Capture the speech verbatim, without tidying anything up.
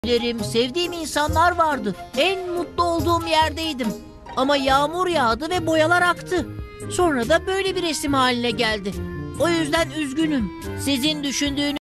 Sevdiğim insanlar vardı. En mutlu olduğum yerdeydim. Ama yağmur yağdı ve boyalar aktı. Sonra da böyle bir resim haline geldi. O yüzden üzgünüm. Sizin düşündüğünüz